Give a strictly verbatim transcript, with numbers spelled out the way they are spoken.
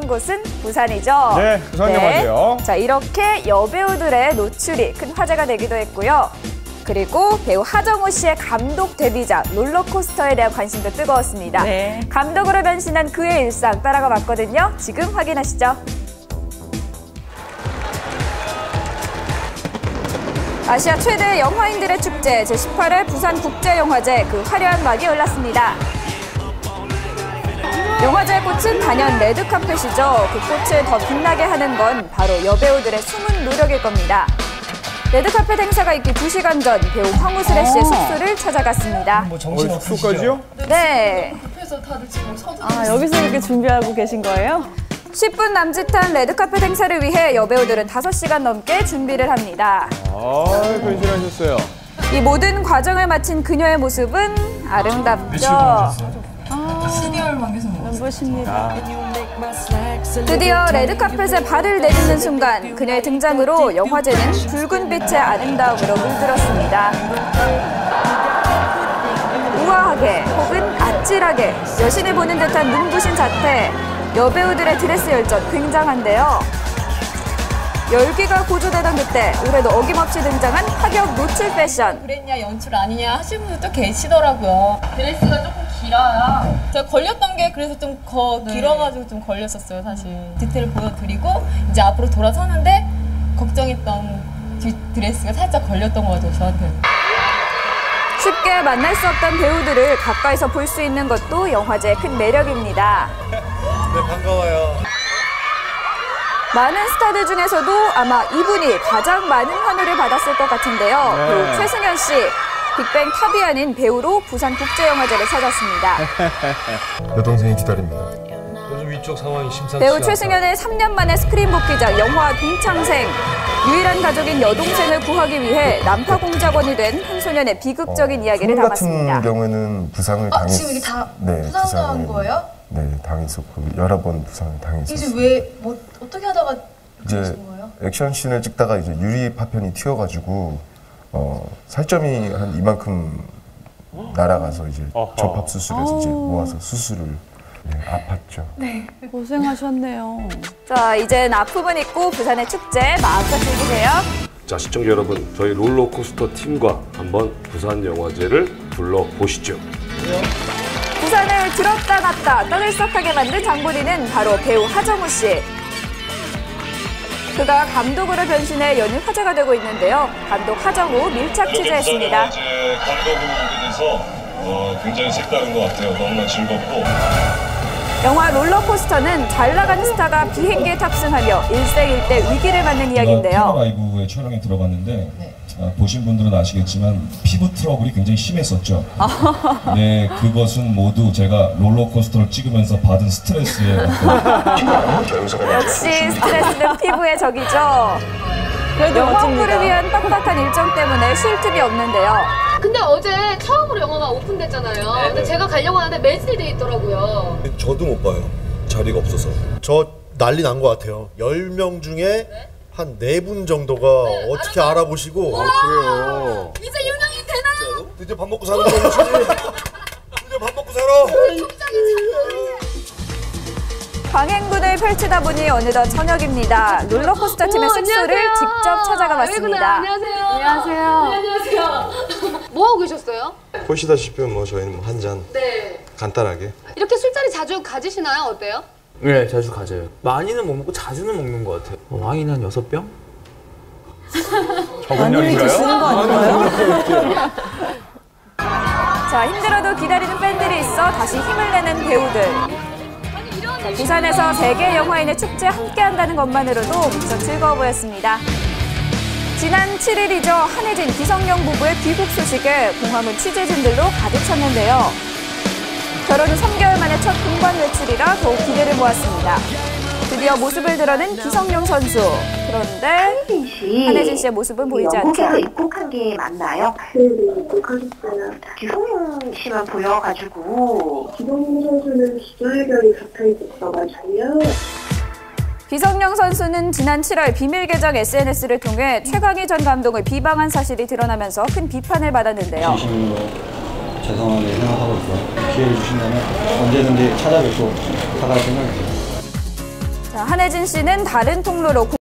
찾아온 곳은 부산이죠. 네, 부산 영화제요. 자, 이렇게 여배우들의 노출이 큰 화제가 되기도 했고요. 그리고 배우 하정우 씨의 감독 데뷔작 롤러코스터에 대한 관심도 뜨거웠습니다. 네. 감독으로 변신한 그의 일상 따라가 봤거든요. 지금 확인하시죠. 아시아 최대 영화인들의 축제 제십팔 회 부산국제영화제 그 화려한 막이 올랐습니다. 영화제의 꽃은 단연 레드카펫이죠. 그 꽃을 더 빛나게 하는 건 바로 여배우들의 숨은 노력일 겁니다. 레드카펫 행사가 있기 두 시간 전 배우 황우슬의 씨의 숙소를 찾아갔습니다. 뭐 정신 어, 숙소까지요? 네. 급해서 다들 지금 서두. 아, 여기서 이렇게 준비하고 계신 거예요? 십 분 남짓한 레드카펫 행사를 위해 여배우들은 다섯 시간 넘게 준비를 합니다. 아, 변신하셨어요. 이 모든 과정을 마친 그녀의 모습은 아름답죠. 아, 십이 개월 만에서 눈부십니다. 드디어 레드카펫에 발을 내딛는 순간 그녀의 등장으로 영화제는 붉은 빛의 아름다움으로 물들었습니다. 우아하게 혹은 아찔하게 여신을 보는 듯한 눈부신 자태, 여배우들의 드레스 열전 굉장한데요. 열기가 고조되던 그때 올해도 어김없이 등장한 파격 노출 패션. 그랬냐 연출 아니냐 하시는 분들도 계시더라고요. 드레스가 조금 길어요. 제가 걸렸던 게 그래서 좀 거, 네. 길어가지고 좀 걸렸었어요 사실. 디테일을 보여드리고 이제 앞으로 돌아서는데 걱정했던 뒤 드레스가 살짝 걸렸던 것 같아요 저한테. 쉽게 만날 수 없던 배우들을 가까이서 볼 수 있는 것도 영화제의 큰 매력입니다. 네, 반가워요. 많은 스타들 중에서도 아마 이분이 가장 많은 환호를 받았을 것 같은데요. 네. 배우 최승현 씨, 빅뱅 탑이 아닌 배우로 부산국제영화제를 찾았습니다. 여동생이 기다립니다. 요즘 위쪽 상황이 심상치 배우 않다. 최승현의 삼 년 만에 스크린 복귀작 영화 동창생. 유일한 가족인 여동생을 구하기 위해 난파공작원이 된 한 소년의 비극적인 어, 이야기를 같은 담았습니다. 경우에는 부상을 아, 당했... 지금 이게 다 네, 부상당한 부상을- 거예요? 네, 당했었고 여러 번 부상을 당했었어요. 이제 왜 뭐 어떻게 하다가 이제 그러신 거예요? 액션씬을 찍다가 이제 유리 파편이 튀어가지고 어, 살점이 한 이만큼 날아가서 이제 어허. 접합 수술해서 이제 모아서 수술을 네, 아팠죠. 고생하셨네요. 자, 이젠 아픔은 잊고 부산의 축제 마음껏 즐기세요. 자, 시청자 여러분, 저희 롤러코스터 팀과 한번 부산 영화제를 둘러보시죠. 부산을 들었다 놨다 떠들썩하게 만든 장본인은 바로 배우 하정우 씨. 그가 감독으로 변신해 연일 화제가 되고 있는데요. 감독 하정우 밀착 취재했습니다. 어제 감독으로 오게 돼서 어, 굉장히 색다른 것 같아요. 너무나 즐겁고. 영화 롤러코스터는 잘 나가는 스타가 비행기에 탑승하며 일생일대 위기를 맞는 이야기인데요. 라이브에 촬영에 들어갔는데 네. 아, 보신 분들은 아시겠지만 피부 트러블이 굉장히 심했었죠. 네, 그것은 모두 제가 롤러코스터를 찍으면서 받은 스트레스의 어떤 역시 스트레스는 피부의 적이죠. 그래도 영화 홍보를 멋집니다. 위한 빡빡한 일정 때문에 쉴 틈이 없는데요. 근데 어제 처음으로 영화가 오픈됐잖아요. 근데 제가 가려고 하는데 매진이 돼 있더라고요. 저도 못 봐요. 자리가 없어서. 저 난리 난 것 같아요. 열 명 중에 네? 한 네 분 정도가 네, 어떻게 알아보시고 그래요. 이제 유명인 되나요? 드디어 밥 먹고 사는 거지. 드디어 밥 먹고 살아. 광행군을 펼치다 보니 어느덧 저녁입니다. 롤러코스터 팀의 오, 숙소를 안녕하세요. 직접 찾아가 여기구나. 봤습니다. 안녕하세요. 안녕하세요. 안녕하세요. 뭐 하고 계셨어요? 보시다시피 뭐 저희는 뭐 한 잔 네. 간단하게. 이렇게 술자리 자주 가지시나요? 어때요? 네, 자주 가져요. 많이는 못 먹고 자주는 먹는 것 같아요. 어, 와인 한 여섯 병? 적은 양인가요? 드시는 거 아닌가요? 자, 힘들어도 기다리는 팬들이 있어 다시 힘을 내는 배우들. 자, 부산에서 세계 영화인의 축제에 함께한다는 것만으로도 무척 즐거워 보였습니다. 지난 칠 일이죠. 한혜진, 기성용 부부의 귀국 소식에 공항은 취재진들로 가득 찼는데요. 결혼은 삼 개월 만에 첫 공관 외출이라 더욱 기대를 모았습니다. 드디어 모습을 드러낸 기성용 선수. 그런데 한혜진 씨의 모습은 보이지 않죠. 영국에서 입국한 게 맞나요? 네, 입국하셨어요. 기성용 씨만 보여가지고. 기성용 선수는 기자회견이 잡혀있었어가지고요. 기성용 선수는 지난 칠월 비밀 계정 에스엔에스를 통해 최강희 전 감독을 비방한 사실이 드러나면서 큰 비판을 받았는데요. 진심으로 죄송하게 생각하고 있고요. 기회를 주신다면 언제든지 찾아뵙고 사과할 생각입니다. 자, 한혜진 씨는 다른 통로로